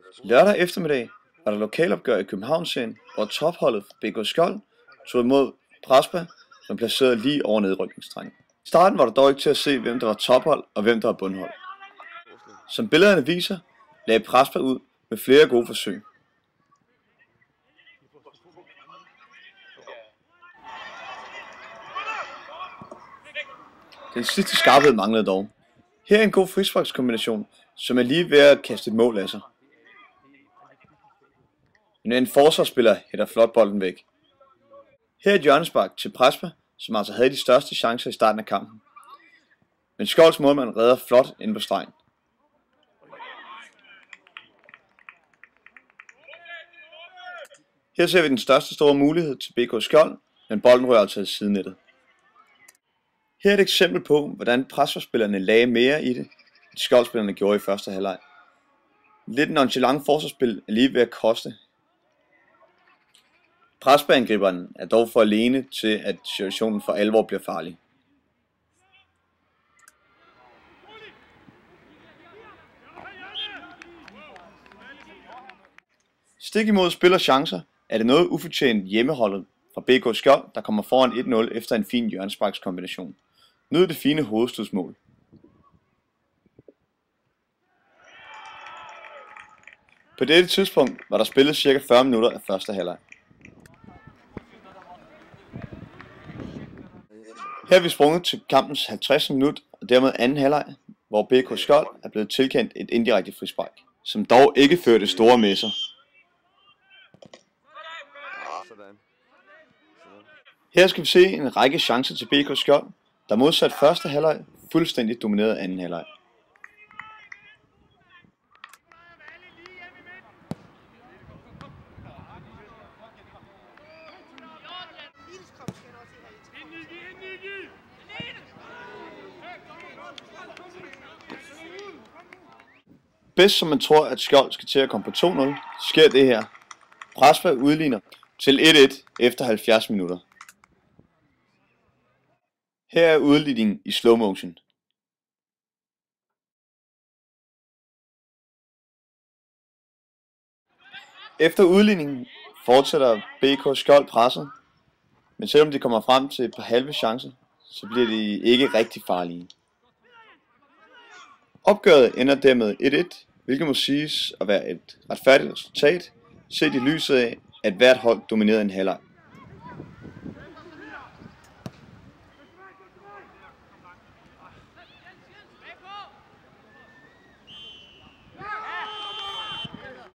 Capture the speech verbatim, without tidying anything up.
Lørdag eftermiddag var der lokalopgør i Københavnsserien, hvor topholdet fra B K Skjold tog imod Prespa, som placerede lige over nedrykningsstregen. I starten var der dog ikke til at se, hvem der var tophold og hvem der var bundhold. Som billederne viser, lagde Prespa ud med flere gode forsøg. Den sidste skarphed manglede dog. Her er en god frisparkskombination, som er lige ved at kaste et mål af sig. Men en forsvarsspiller hætter flot bolden væk. Her er et hjørnespark til Prespa, som altså havde de største chancer i starten af kampen. Men Skjolds målmand redder flot ind på stregen. Her ser vi den største store mulighed til B K Skjold, men bolden rører altså i sidenettet. Her er et eksempel på, hvordan Prespa-spillerne lagde mere i det, end Skjold-spillerne gjorde i første halvleg. Lidt nonchalant forsvarsspil er lige ved at koste. Prespa-angriberen er dog for alene til, at situationen for alvor bliver farlig. Stik imod spiller chancer, er det noget ufortjent hjemmeholdet fra B K Skjold, der kommer foran et nul efter en fin hjørnesparkskombination. Nyd det fine hovedstødsmål. På dette tidspunkt var der spillet cirka fyrre minutter af første halvleg. Her er vi sprunget til kampens halvtredsindstyvende minut og dermed anden halvleg, hvor B K Skjold er blevet tilkendt et indirekte frispark, som dog ikke førte store med sig. Her skal vi se en række chancer til B K Skjold, der modsat første halvleg fuldstændig dominerede anden halvleg. Bedst som man tror, at Skjold skal til at komme på to nul, sker det her. Prespa udligner til et et efter halvfjerds minutter. Her er udligningen i slow motion. Efter udligningen fortsætter B K Skjold presset, men selvom de kommer frem til et par halve chancer, så bliver de ikke rigtig farlige. Opgøret ender dermed et et, hvilket må siges at være et retfærdigt resultat, set i lyset af, at hvert hold dominerede en halvleg.